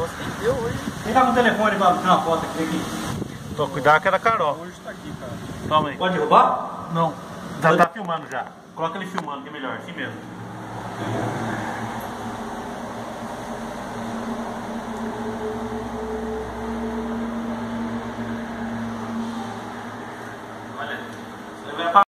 Nossa, nem deu hoje. Quem tá com o telefone pra tirar uma foto aqui? Tô cuidado que é da Carol. Hoje tá aqui, cara. Toma aí. Pode derrubar? Não. Já tá filmando já. Coloca ele filmando que é melhor, assim mesmo. Olha, você vai